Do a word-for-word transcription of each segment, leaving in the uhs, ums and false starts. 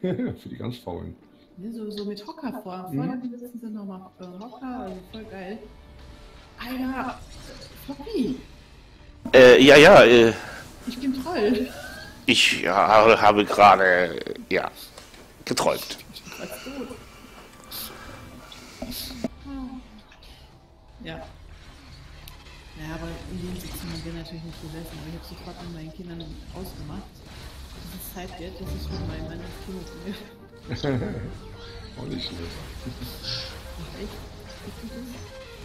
Für die ganz Faulen. Ja, so, so mit Hocker vor. Mhm. Vorne die sitzen sind nochmal äh, Hocker, also voll geil. Alter, Floppy, Äh, ja, ja, äh, ich bin toll. ich ja, habe gerade, äh, ja, geträumt. Was gut. Ja. Ja, aber in den Sitzungen bin natürlich nicht gesessen, aber ich habe sofort mit meinen Kindern ausgemacht. Dieses Zeitgeld, das ist von meinem Mann ins Kino für mich. Auch nicht schlecht. Ach, echt? Richtig ist?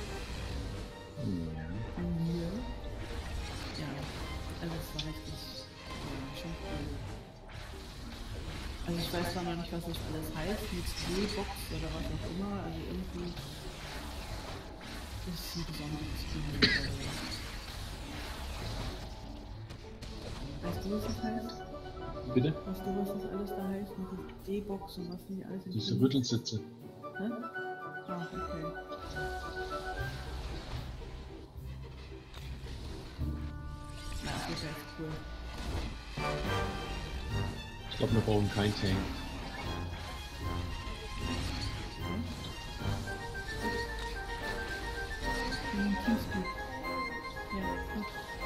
Ja. Ja. Ja, also es war richtig ja, schon cool. Also ich weiß zwar noch nicht, was das alles heißt, mit D-Box oder was auch immer, also irgendwie das ist ein besonderes Kino. Weißt du, was das heißt? Bitte? Weißt du, was das alles da heißt? Mit der D-Box und was die alles in Diese Rüttelsitze. Hä? Ah, okay. Na, das ist echt cool. Ich glaube, wir brauchen keinen Tank. Hm, Teamspeak. Ja, gut.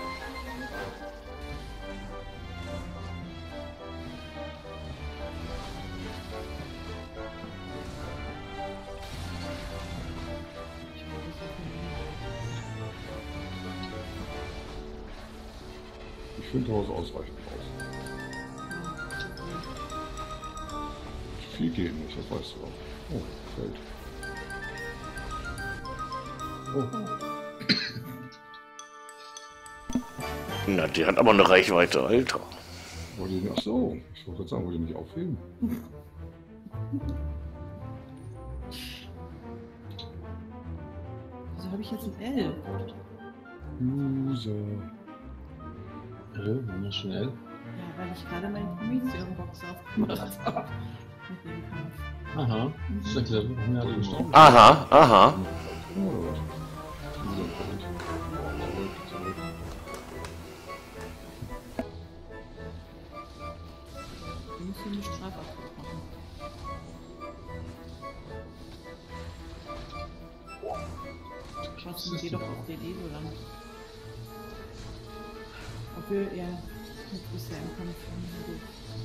Ich weiß es nicht. Ich finde Haus ausreichend aus. Viel geht nicht, das weißt du auch. Oh, Feld. Oh, Na, die hat aber eine Reichweite, Alter. wollte ich nicht. Ach so, ich wollte gerade sagen, wollte ich nicht aufheben. Wieso habe ich jetzt ein L? Loser. Oh, waren wir schnell. Ja, weil ich gerade meinen Prometheum-Box aufgemacht habe. Mit dem Kampf. Aha, das ist erklärt, warum wir alle gestorben Aha, aha. Oder was? Loser Feld. Boah, zurück, zurück. Du musst hier eine Strafabschluss machen. Was geh doch auf den Esoland. Obwohl, ja, jetzt bist du ja im Kampf. Gut.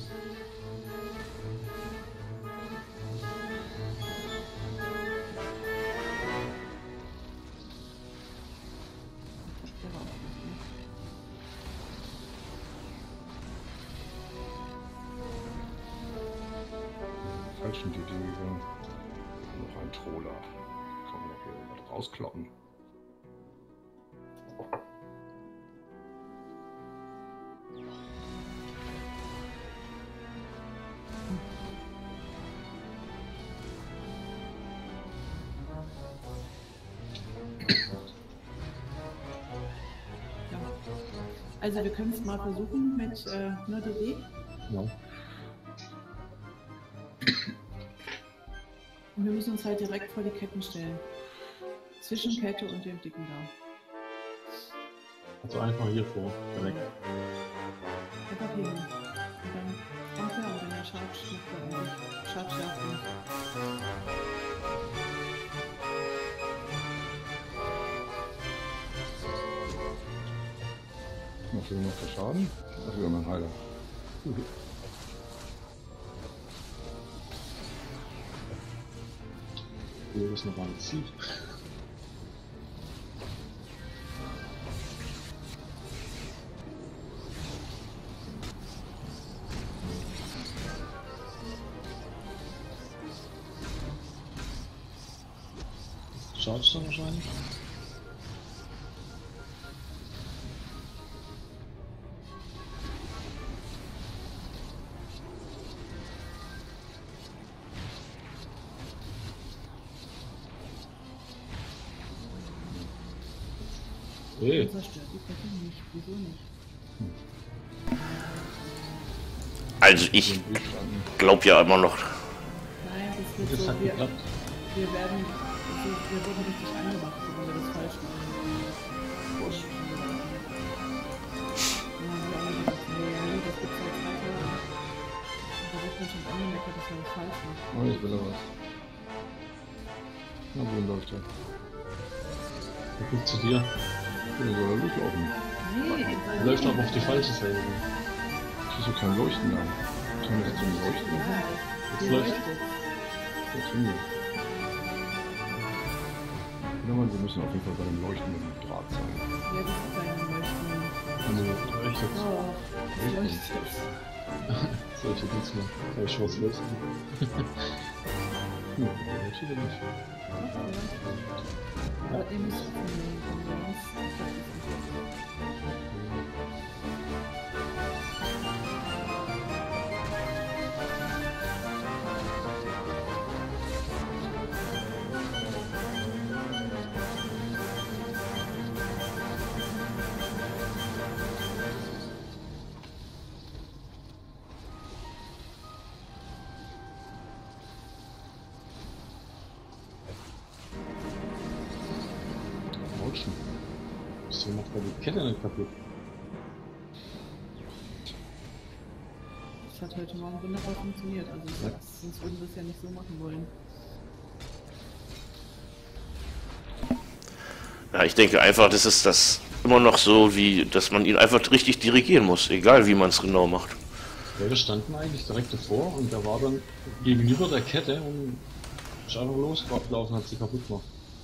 Der war auch gut, ne? Falschen die Dinge gegangen. Noch ein Troller. Kann man noch hier was rauskloppen. Ja. Also wir können es mal versuchen mit äh, nur D D. Ja. Und wir müssen uns halt direkt vor die Ketten stellen. Zwischen Kette und dem Dicken da. Also einfach hier vor, direkt. Einfach hier hin. Und dann kommt er und wenn er Charge macht er irgendwie. Charge darf nicht. Was will noch der Schaden? Ach, wieder mein Heiler. Wo das noch mal zieht. Charge dann wahrscheinlich. Hey. Und zerstört die Kette nicht. Wieso nicht? Also ich glaube ja immer noch. Nein, das wird Das so. hat Wir, geklappt. wir werden. Wir, wir wurden richtig angemacht, wenn wir das falsch machen. Was? Ja, wir haben gesagt, nee, nee, das gibt's jetzt weiter. Da wird wird schon angemeckert, dass man das falsch macht. Oh, jetzt will er was. Na, wo läuft er? Er guckt zu dir. Ja, soll er durchlaufen. Nee, Er läuft aber auf die falsche Seite. Ich sehe kein Leuchten an. Kann das jetzt so ein Leuchten? Jetzt Hier läuft. leuchtet. Jetzt hin. Ja, man, wir müssen auf jeden Fall bei dem leuchtenden Draht sein. Ja, das ist ein Leuchten. Also, leuchtet. Oh, es leuchtet. So, ich jetzt mal. Kann ich schwarz lösen? Ja, leuchtet er nicht. Aber ihr müsst es nehmen, sonst Leuchten. Wieso macht er die Kette nicht kaputt? das hat heute Morgen wunderbar funktioniert. Also ich sag, sonst würden wir es ja nicht so machen wollen. Ja, ich denke einfach, das ist das immer noch so, wie dass man ihn einfach richtig dirigieren muss, egal wie man es genau macht. Ja, wir standen eigentlich direkt davor und der war dann gegenüber der Kette und ist einfach losgelaufen, hat sie kaputt gemacht.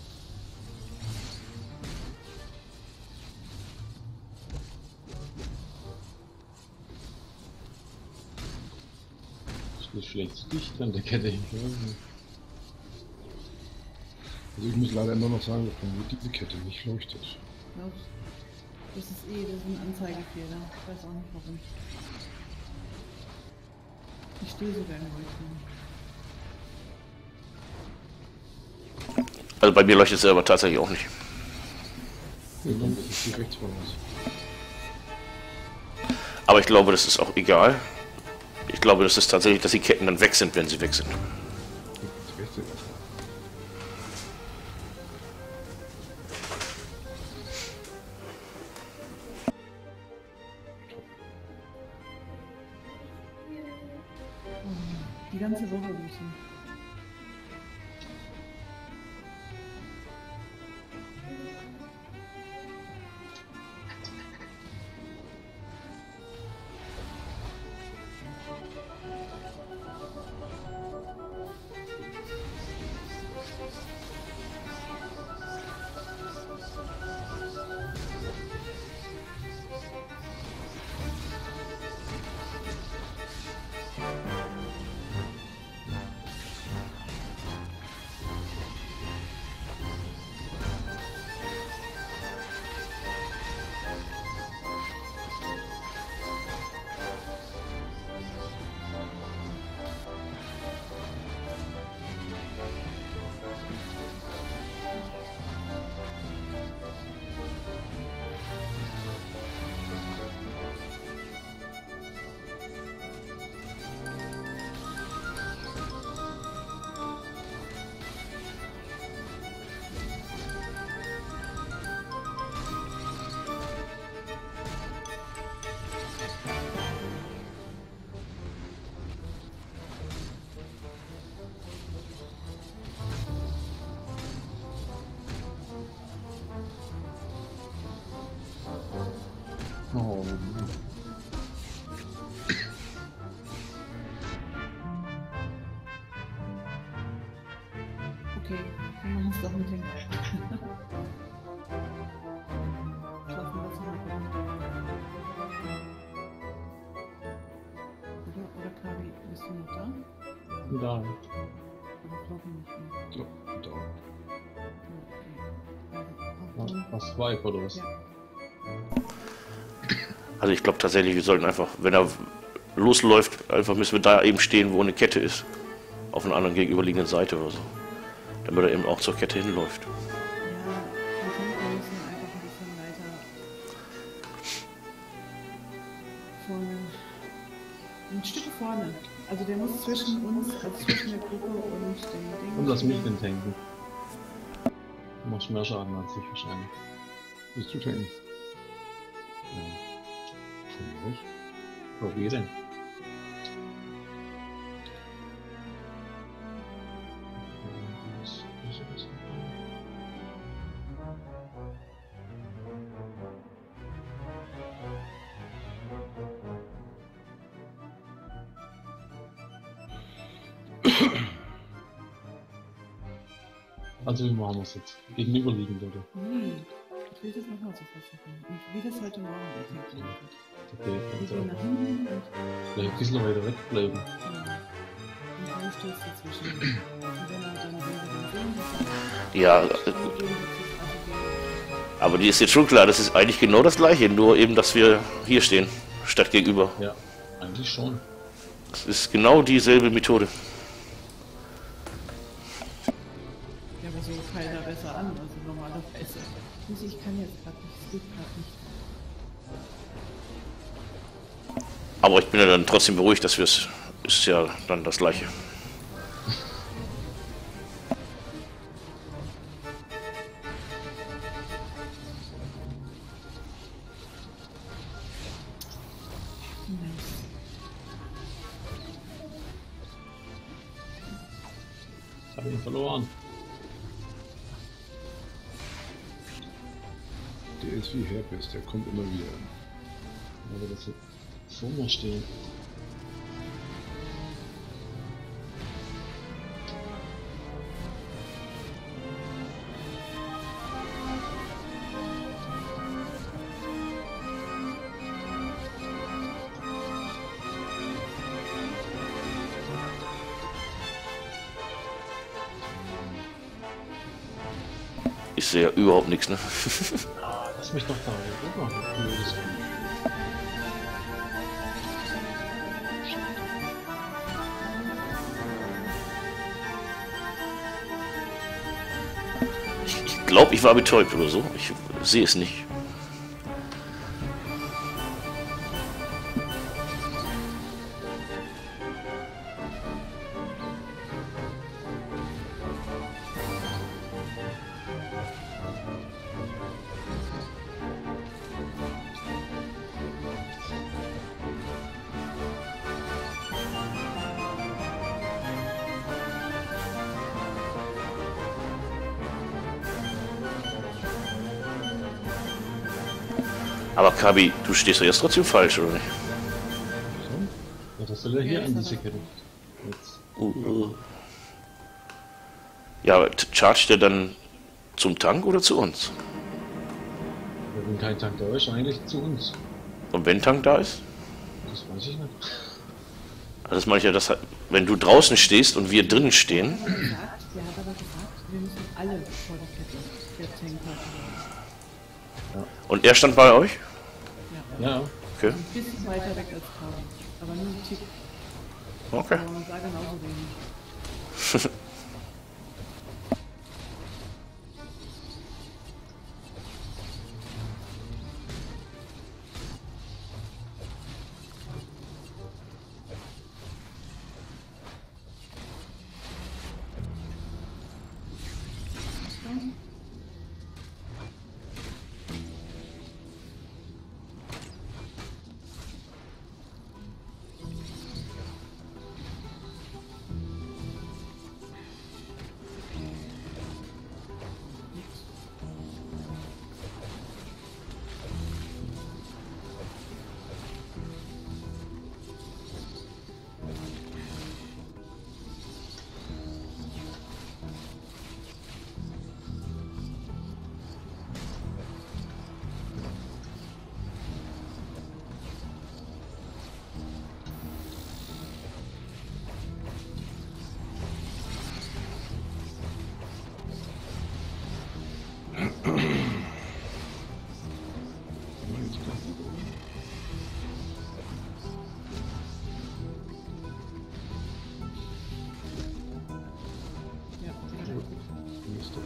Ist nicht schlecht zu dicht an der Kette. Also ich muss leider immer noch sagen, dass bei mir diese Kette nicht leuchtet. Ja, das ist eh, das ist ein Anzeigefehler. Ich weiß auch nicht warum. Ich stehe sogar im Leuchten. Also bei mir leuchtet es aber tatsächlich auch nicht. Ja, dann ist die rechts von uns. Aber ich glaube, das ist auch egal. Ich glaube, das ist tatsächlich, dass die Ketten dann weg sind, wenn sie weg sind. Die rechte ist. Die ganze Woche, Lucy. Oh. Okay, wir machen es doch mit dem. Schaffen wir es mal. Oder, oder Kavi, bist du noch da? Da. Aber glaube nicht mehr. So, da. Okay. Also, Was, was Vibe oder was? Ja. Also ich glaube tatsächlich, wir sollten einfach, wenn er losläuft, einfach müssen wir da eben stehen, wo eine Kette ist. Auf einer anderen gegenüberliegenden Seite oder so. Damit er eben auch zur Kette hinläuft. Ja, wir können wir müssen einfach ein bisschen weiter vorne. Ein Stück vorne. Also der muss zwischen uns, also zwischen der Gruppe und dem Ding. Und lass mich den tanken. Du machst mehr Schaden als ich wahrscheinlich. Bist du tanken? Ja. Von mir aus. Probieren. Also wie machen wir es jetzt? Gegenüberliegend, oder? Nee, ich will das nach Hause versuchen. Und wie das heute Morgen ist. Okay, Wir also gehen nach hinten und, vielleicht ein bisschen weiter wegbleiben. ja. Und dann stößt dazwischen. Und wenn er dann, wenn wir dann sehen, dass er Ja, äh, dann gehen wir zur Strategie. aber die ist jetzt schon klar, das ist eigentlich genau das gleiche, nur eben, dass wir hier stehen, statt gegenüber. Ja, eigentlich schon. Das ist genau dieselbe Methode. Ja, aber so fällt er besser an, also normalerweise. Muss ich kann jetzt gerade nicht, es geht gerade nicht. Aber ich bin ja dann trotzdem beruhigt, dass wir es, ist ja dann das gleiche. Nice. Ich habe ihn verloren. Der ist wie Herpes, der kommt immer wieder. Aber das wird vor mir stehen. Ich sehe ja überhaupt nichts, ne? Ah, lass mich doch da rüber. Blödes Vieh. Ich glaube, ich war betäubt oder so. Ich sehe es nicht. Aber Kabi, du stehst doch jetzt trotzdem falsch, oder nicht? So. Ja, das soll ja hier Ja, an ist diese aber- Kette. Jetzt. Uh, uh. Ja, aber t- chargt der dann zum Tank oder zu uns? Wenn kein Tank da ist, eigentlich zu uns. Und wenn Tank da ist? Das weiß ich nicht. Also das meine ich ja, dass, wenn du draußen stehst und wir drinnen stehen, Er hat gesagt, der hat aber gesagt, wir müssen alle vor der Kette, der Tanker. und er stand bei euch? Ja. Ja, Okay. Ein bisschen weiter weg als Kaum. Aber nur ein Tick. Okay. Aber man sah genauso wenig. Ja, sehr gut. Müsste.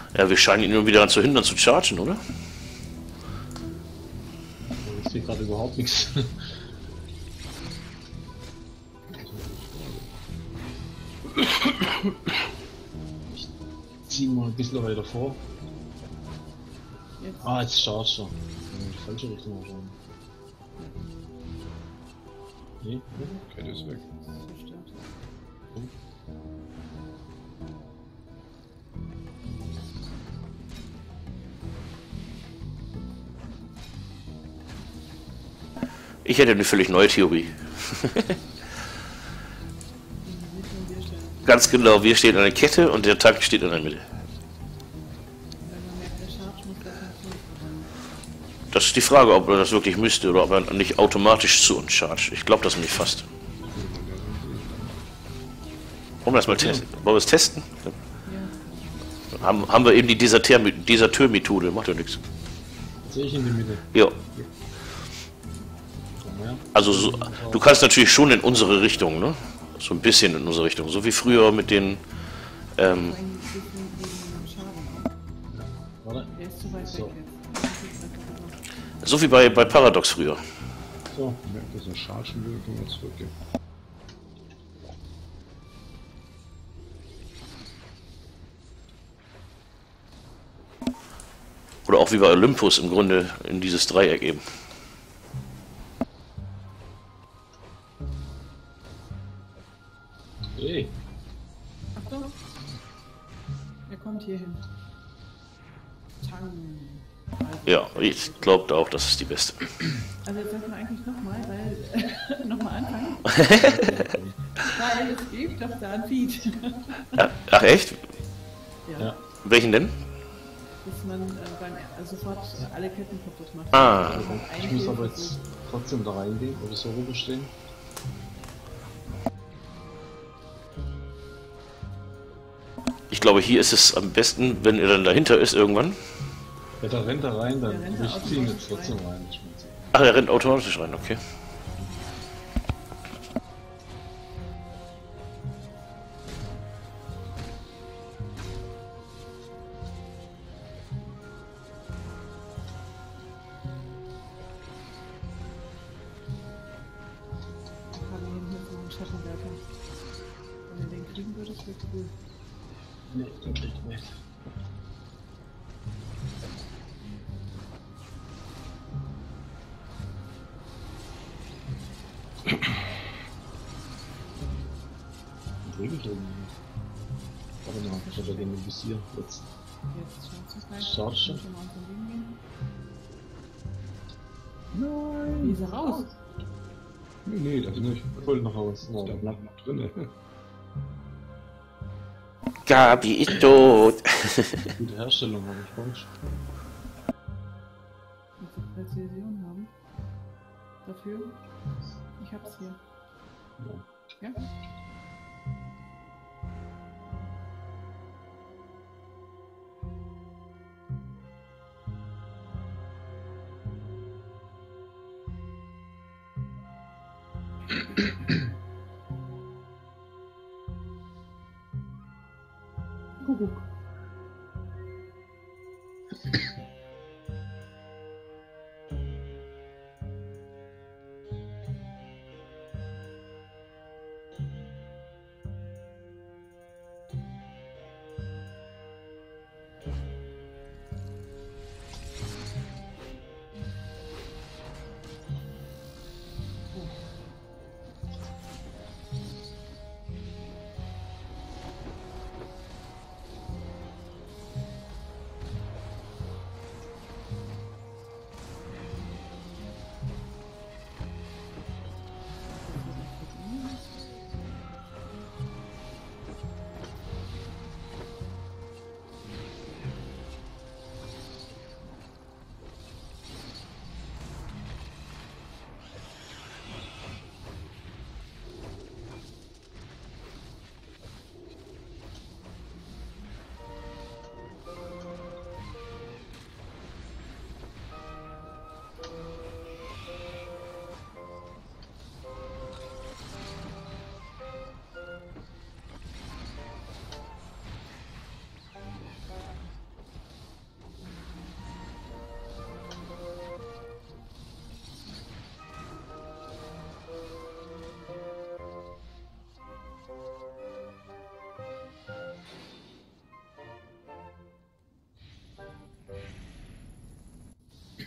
Ja, wir scheinen ihn nur wieder daran zu hindern zu chargen, oder? Ich sehe gerade überhaupt nichts. Ich zieh mal ein bisschen weiter vor. Jetzt. Ah, jetzt charge er. In die falsche Richtung wahrscheinlich. Nee, Kette ist weg. Zerstört. Ich hätte eine völlig neue Theorie. Ganz genau, wir stehen an der Kette und der Tank steht in der Mitte. Wenn man merkt, der Charge muss das nicht. Das ist die Frage, ob er das wirklich müsste oder ob er nicht automatisch zu uns chargt. Ich glaube das nicht fast. Wollen wir das mal testen? Wollen wir es testen? Ja. Haben, haben wir eben die Deserteur- Deserteur-Methode, macht ja nichts. sehe ich in die Mitte. Ja, Komm her. also so, du kannst natürlich schon in unsere Richtung, ne? So ein bisschen in unsere Richtung. So wie früher mit den... Ähm, Ein bisschen wegen dem Schaden auch. Warte. Der ist zu weit So. weg jetzt. Das ist einfach über- so wie bei, bei Paradox früher. So. Wenn das eine Chargen will, können wir zurückgehen. Oder auch wie bei Olympus im Grunde in dieses Dreieck eben. Hey. Achtung! Er kommt hier hin. Tang. Also, Ja, ich glaube auch, das ist die beste. Also jetzt sollten wir eigentlich nochmal, weil nochmal anfangen. Weil es gibt doch da ein Feed. Ach, ach echt? Ja. Ja. Welchen denn? Dass man äh, beim, also sofort alle Ketten kaputt macht. Ah. Also beim Ich muss aber Einheben jetzt trotzdem da reingehen oder so rumstehen. Ich glaube, hier ist es am besten, wenn er dann dahinter ist irgendwann. Ja, da rennt er rein, dann Der rennt da ich ziehe ihn automatisch jetzt trotzdem rein. Ich mein, so. Ach, er rennt automatisch rein, okay. haben wir hier so einen Schattenwerfer. Wenn du den kriegen würdest, wäre cool. Nee, den krieg ich nicht. Den krieg ich irgendwie nicht. Warte mal, ich hab ja den im Visier. Jetzt. Jetzt schaut es gleich. Schaut schon. Schon mal unser Ding gehen. Wie ist er raus? Nee, nee, das ist nicht. Voll noch raus. Ja, Da da bleibt noch drin. Gabi ist tot. gute Herstellung habe ich falsch. Willst du Präzision haben? Dafür? Ich hab's hier. Ja. Ja? Kuckuck.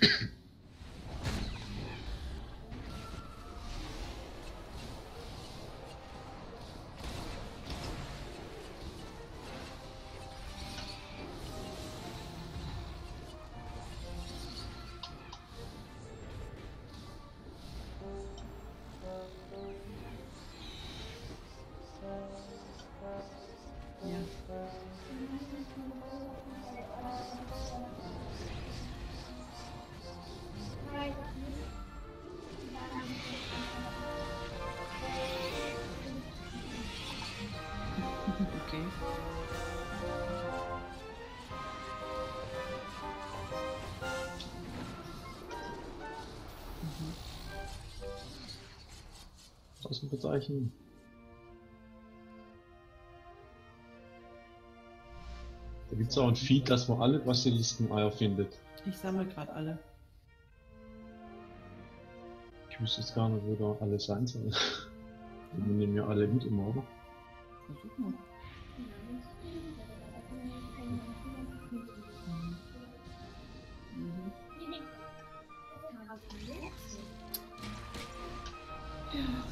Ja. Okay. Ausrufezeichen. Da gibt es auch ein Feed, dass man alle Basilisken-Eier findet. Ich sammle gerade alle. Ich wüsste jetzt gar nicht, wo da alle sein sollen. Wir nehmen ja alle mit immer, oder? Versuch mal. Mhm. Ja.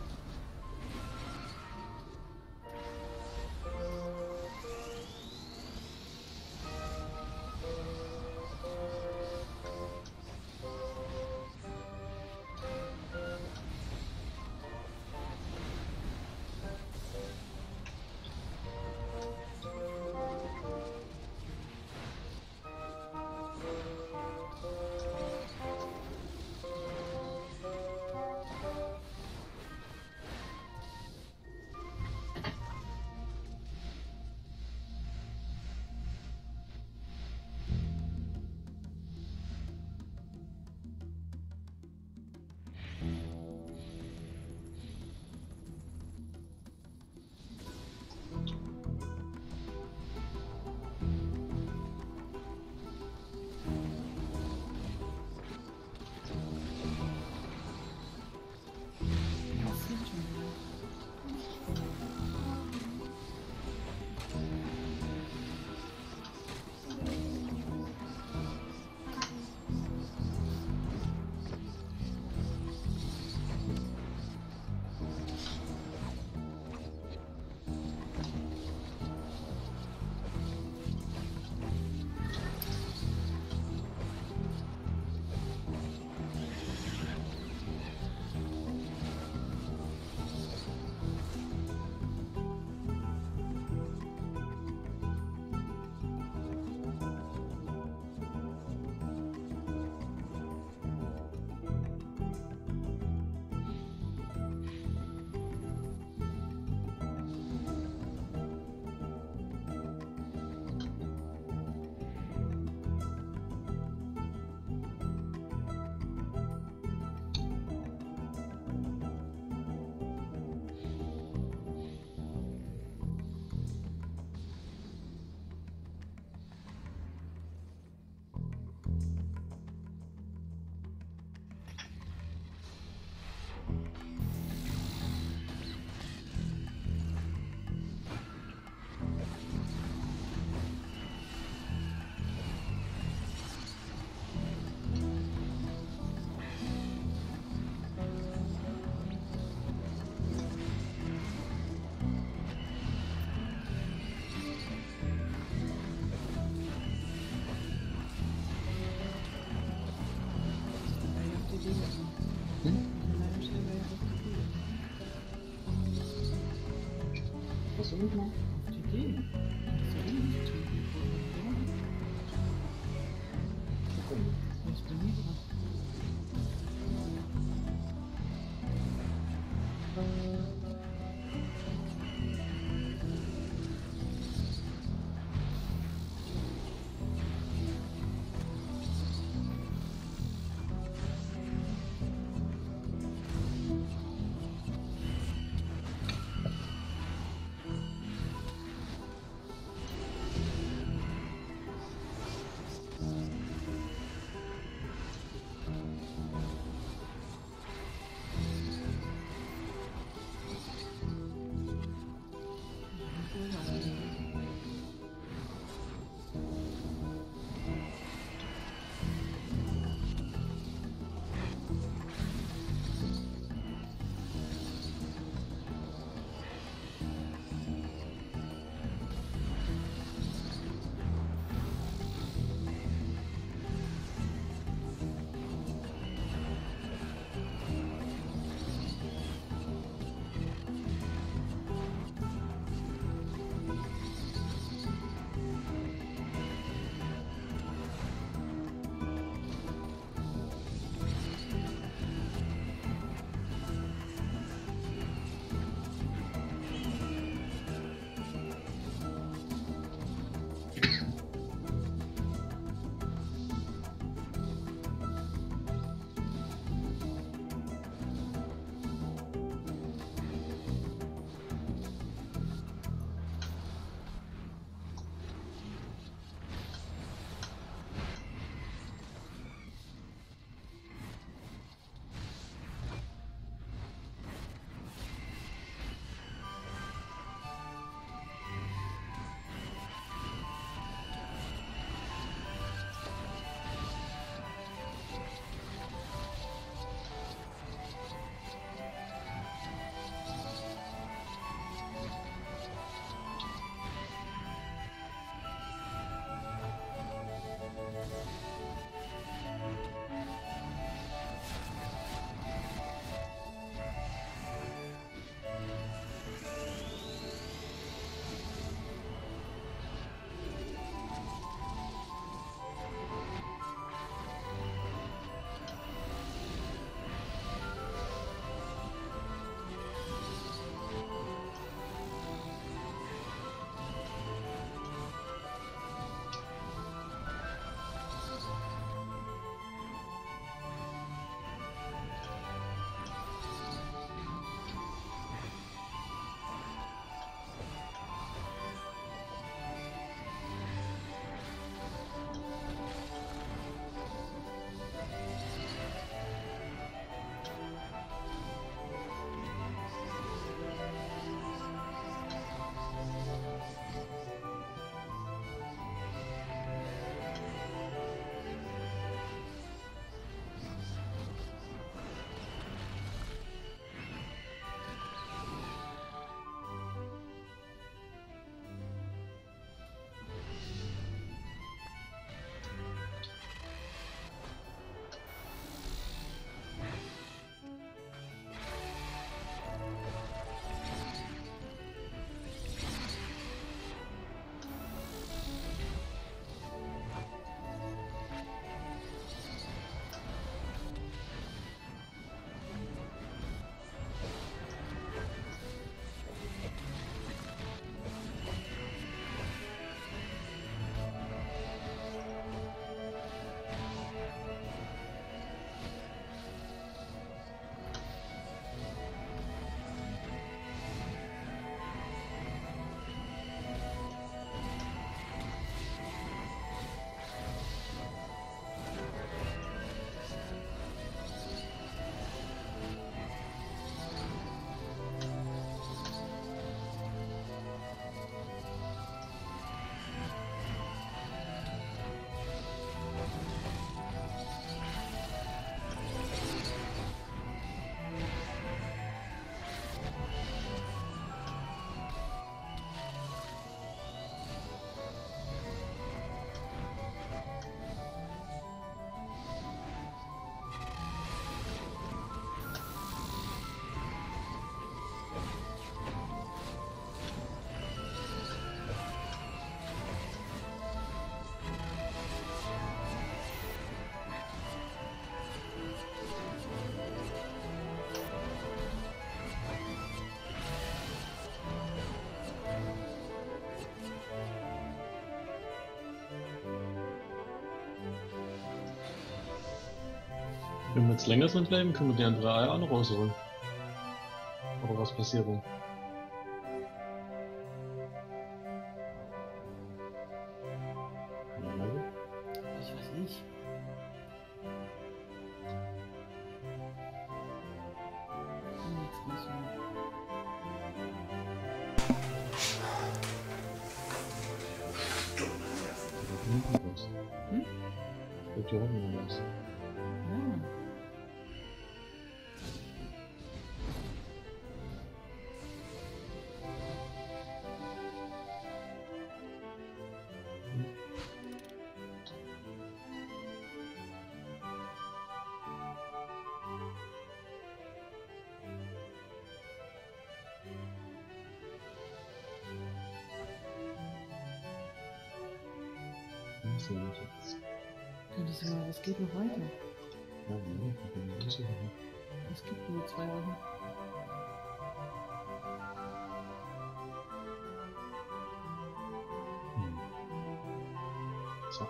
Was soll ich machen? Die Idee. Das ist ja nicht tun. Was ist bei mir dran? Wenn wir jetzt länger drin bleiben, können wir die andere Eier auch noch rausholen. Oder was passiert dann? Ich weiß nicht. Nichts mehr so. Hm? Ich glaube, die haben was. Ja. Das ist ja nicht jetzt. Könntest du mal, es geht noch weiter. Ja, nee, ich bin nicht sicher. Es gibt nur zwei Wochen. Hm. So.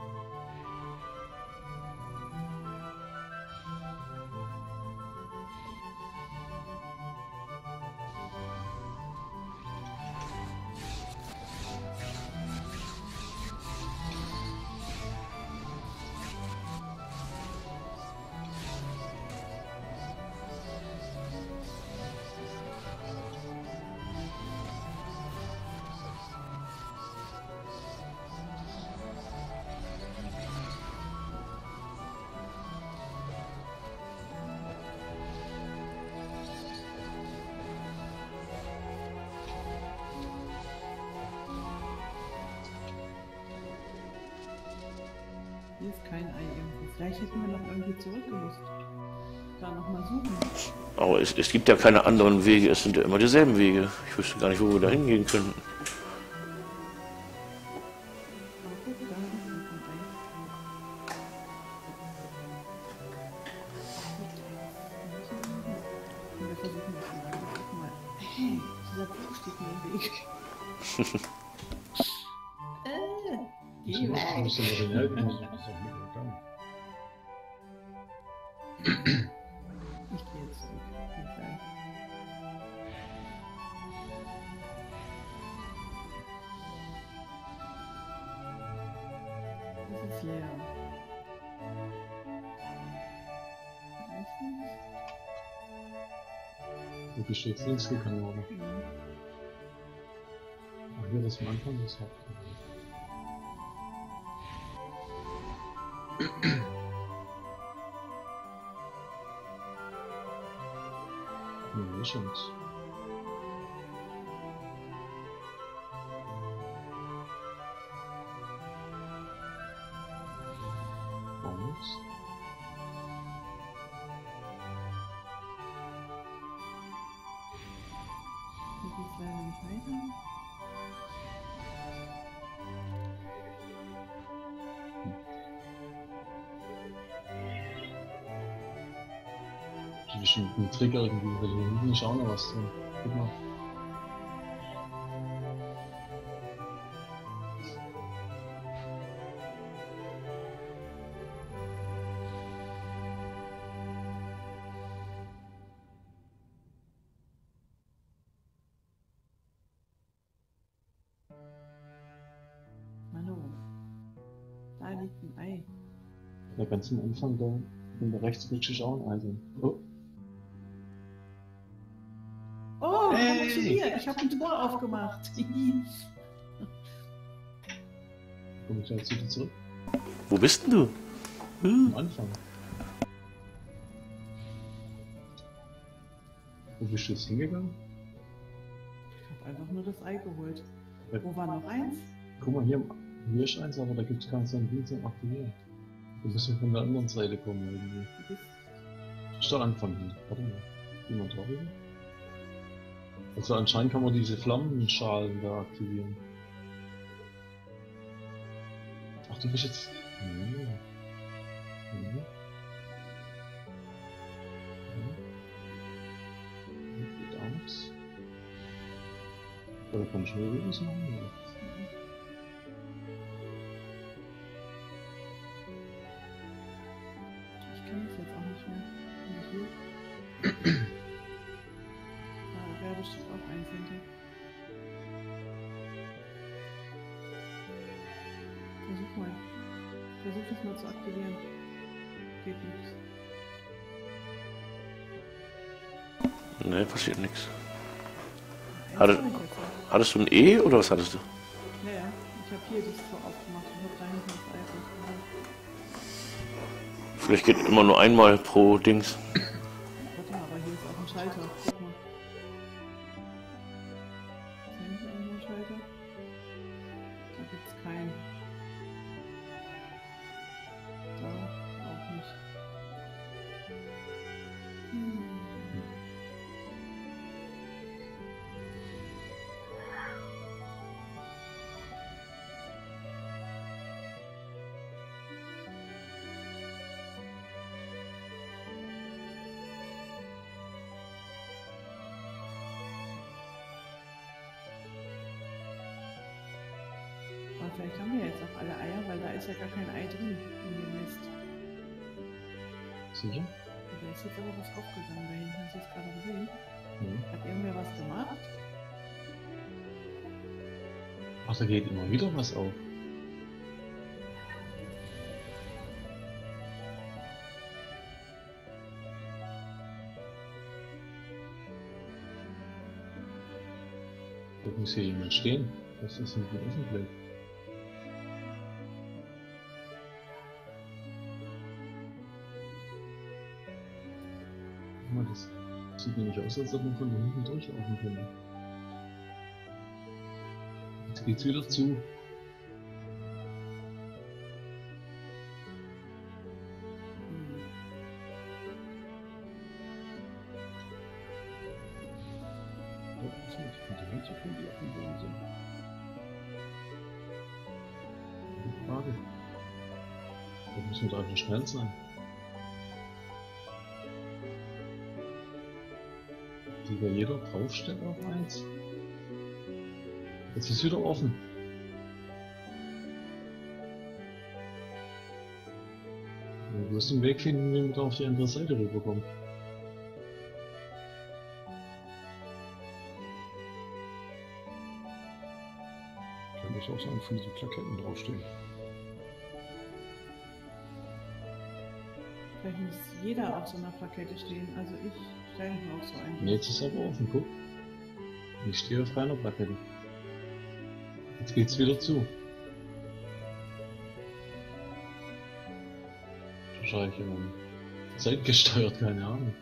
Hier ist kein Ei irgendwo. Vielleicht hätten wir noch irgendwie zurückgemusst. Da nochmal suchen. Aber es, es gibt ja keine anderen Wege, es sind ja immer dieselben Wege. Ich wüsste gar nicht, wo wir da hingehen könnten. Aber guck, da ist noch ein Ei. Und wir versuchen das mal. Guck mal. Hey, dieser Buch steht mir im Weg. äh, geh Du weg. musst immer den helfen. Das ist doch nicht gegangen. Ich gehe jetzt zurück. Okay. Das ist leer. Weiß nicht. Du bist jetzt links gegangen, oder? Mhm. Ach, hier, das am Anfang, das hat. Nee, Chance. Eins. Hier geht's leider nicht weiter. Das ist bestimmt ein Trick irgendwie, weil hier hinten ist auch noch was drin. Guck mal. Manu, da liegt ein Ei. Ja, ganz am Anfang da, in der Rechtsrutsche ist auch ein Ei drin. Oh, Oh, Hey! komm zu mir. Ich habe ein Tor aufgemacht. komm ich gleich zu dir zurück. Wo bist denn du? Am Anfang. Wo bist du jetzt hingegangen? Ich habe einfach nur das Ei geholt. Ja. Wo war noch eins? Guck mal, hier, hier ist eins, aber da gibt es keinen Sandwich zum Aktivieren. Du musst ja von der anderen Seite kommen irgendwie. Du bist Das ist der Anfang hier. Warte mal. Jemand darüber? Also anscheinend kann man diese Flammenschalen da aktivieren. Ach, du bist jetzt... Hm. Hm. Hm. Geht aus. Oder kann ich mir was machen? Oder? Ich kann das jetzt auch nicht Versuch mal. Versuch das mal zu aktivieren. Geht nichts. Ne, passiert nichts. Eins Hatte, hab ich jetzt auch. hattest du ein E oder was hattest du? Ja, ja. Ich habe hier das so aufgemacht und habe da hinten das Ei aufgemacht. Vielleicht geht immer nur einmal pro Dings. Warte mal, aber hier ist auch ein Schalter. Guck mal. Ist hier nicht irgendwo ein Schalter? Da gibt es keinen. Da auch nicht. Hm. Aber vielleicht haben wir jetzt auch alle Eier, weil da ist ja gar kein Ei drin in dem Nest. Sicher? Da ist jetzt aber was aufgegangen da hinten. Hast du es gerade gesehen? Mhm. Hat irgendwer was gemacht? Ach, da geht immer wieder was auf. Da muss hier jemand stehen. Das ist nicht offen bleibt. Guck mal, das sieht nämlich aus, als ob man von da hinten durchlaufen könnte. Jetzt geht's wieder zu. Die Hände können die auf dem Boden sind. Gute Frage. Da müssen wir da einfach schnell sein. Die bei jeder draufsteht auf eins. Jetzt ist wieder offen. Du wirst einen Weg finden, wie wir da auf die andere Seite rüberkommen. Kann ich auch sagen, für die Plaketten draufstehen. Vielleicht muss jeder auf so einer Plakette stehen. Also ich stelle mir auch so ein. Ne, jetzt ist aber offen, guck. Ich stehe auf keiner Plakette. Jetzt geht's wieder zu. Wahrscheinlich immer zeitgesteuert, keine Ahnung.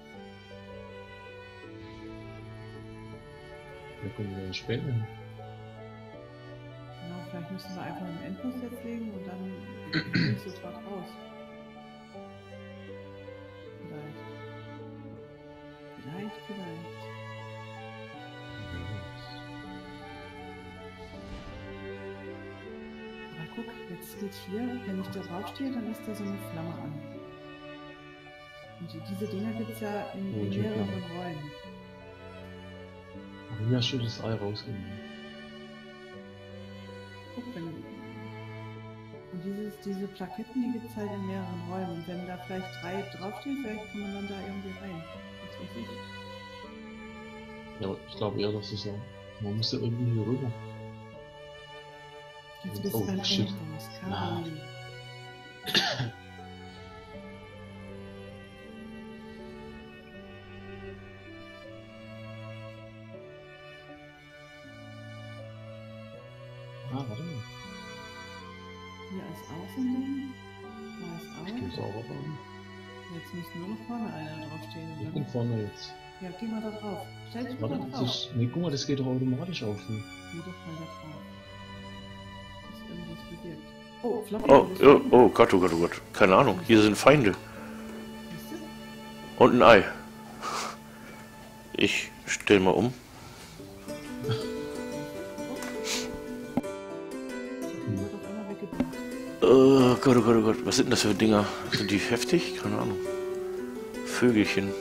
Da kommen wir später hin. Genau, vielleicht müssen wir einfach einen Endbus jetzt legen und dann gehe ich sofort raus. Vielleicht. Vielleicht, vielleicht. Aber guck, jetzt steht hier, wenn ich da draufstehe, dann ist da so eine Flamme an. Und die- diese Dinger gibt es ja in, Oh, in die mehreren Flamme. Räumen. Aber mir hast du das Ei rausgenommen. Guck, wenn. Und dieses, diese Plaketten, die gibt es halt in mehreren Räumen. Und wenn da vielleicht drei draufstehen, vielleicht kann man dann da irgendwie rein. Was weiß ich. Ja, aber ich glaube eher, dass es so. Man muss ja irgendwie hier rüber. Jetzt bist Oh, du beim shit. Endboss, Na. Kari. Ah, warte mal. Hier ist Außending. Da Ich ist gehe auch. sauber rein. Jetzt müsste nur noch vorne einer draufstehen. Ich Und bin dann, vorne jetzt. ja, geh mal da drauf. Stell dich mal Warte, da das drauf. ist. Ne, guck mal, das geht doch automatisch auf. hier. Geh doch mal da drauf. Das ist irgendwas bewirkt. Oh, Floppy. Oh, du bist oh, drin. oh Gott, oh Gott, oh Gott. Keine Ahnung, hier sind Feinde. Siehst du? Und ein Ei. Ich stell mal um. Wird auf einmal weggebracht. Oh Gott, oh Gott, oh Gott. Was sind denn das für Dinger? Sind die heftig? Keine Ahnung. Vögelchen.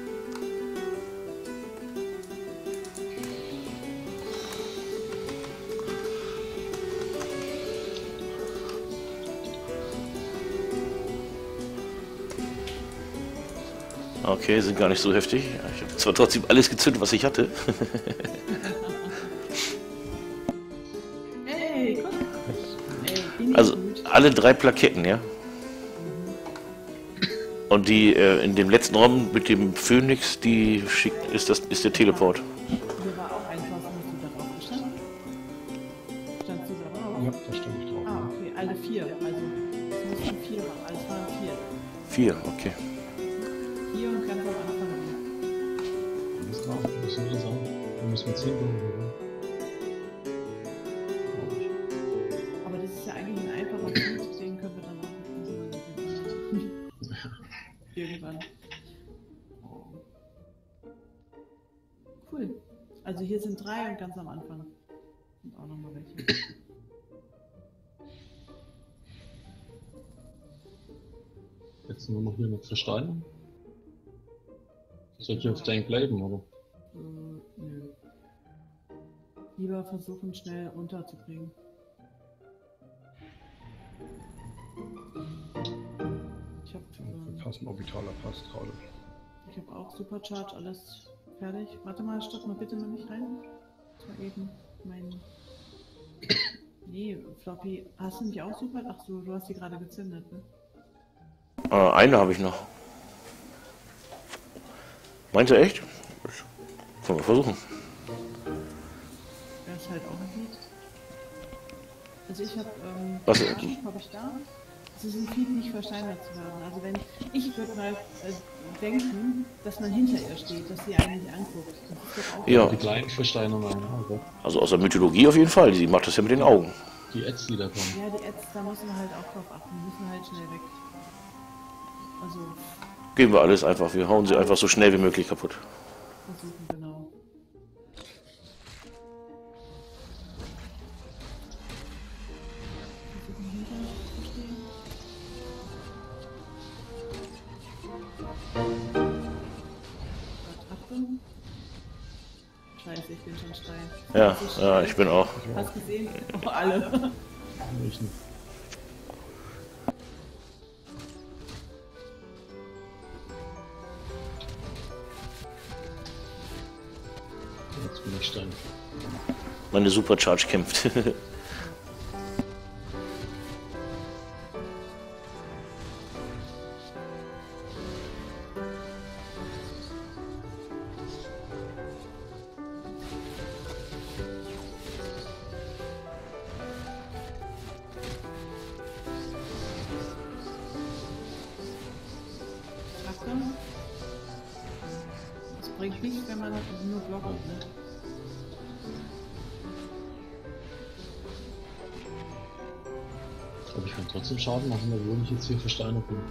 Okay, sind gar nicht so heftig. Ich habe zwar trotzdem alles gezündet, was ich hatte. Hey, guck. Hey, Bin Also gut. alle drei Plaketten, ja? Und die äh, in dem letzten Raum mit dem Phönix, die schickt, ist das ist der Teleport. Hier war auch ein Fass, hast du da drauf gestanden? Standst du da drauf? Ja, da stand ich drauf. Ah, Ne? okay, alle vier. Also, es mussten vier waren. Also, es waren vier. Vier, okay. Vier und ganz am Anfang. Alles klar, müssen wir sagen. Wir müssen mit zehn kommen. Aber das ist ja eigentlich ein einfacher Punkt, den können wir dann auch mit irgendwann. Cool. Also hier sind drei und ganz am Anfang sind auch nochmal welche. Jetzt nur noch hier mit Versteinern. Soll ich auf Tank bleiben, oder? Äh, nö. Lieber versuchen, schnell runterzukriegen. Ich habe ähm, Passen Orbitaler passt gerade. ich hab auch Supercharge, alles fertig. Warte mal, stopp mal bitte noch nicht rein. Das war eben mein... Nee, Floppy, hast du nicht auch Super? Ach so, du hast die gerade gezündet, ne? Äh, eine habe ich noch. Meinst du echt? Können wir versuchen. Wer es halt auch nicht geht. Also ich habe, ähm, Was- habe ich da. Es ist ein Feed nicht versteinert zu werden. Also wenn, ich würde mal äh, denken, dass man hinter ihr steht, dass sie einen nicht anguckt. Das ist doch auch Ja, Die kleinen Versteiner nein, aber also aus der Mythologie auf jeden Fall. Sie macht das ja mit den Augen. die Ads, die da kommen. Ja, die Ads, da muss man halt auch drauf achten. Die müssen halt schnell weg. Also Geben wir alles einfach. Wir hauen sie einfach so schnell wie möglich kaputt. versuchen, genau. Versuchen hinter zu stehen. Gott, Achtung. Scheiße, ich bin schon steil. Ja, ja, ich bin auch. Hast gesehen? Oh, alle. Ich nicht. Jetzt bin ich stein. Meine Supercharge kämpft. Achtung. Es bringt nichts, wenn man nur blockt, ne? Aber ich kann trotzdem Schaden machen, obwohl ich jetzt hier versteinert bin.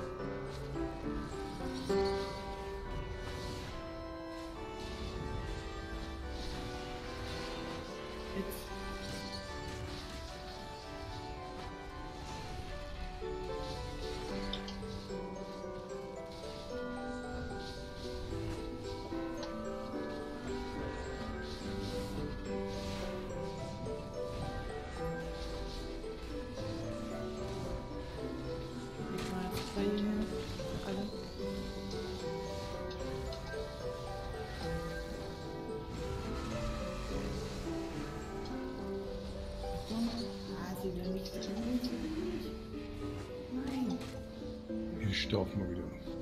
Jetzt. Leg mal zwei hier hin. Alle. Achtung. Ah, sie will nicht. Sie will nicht. Nein. Ich sterbe mal wieder.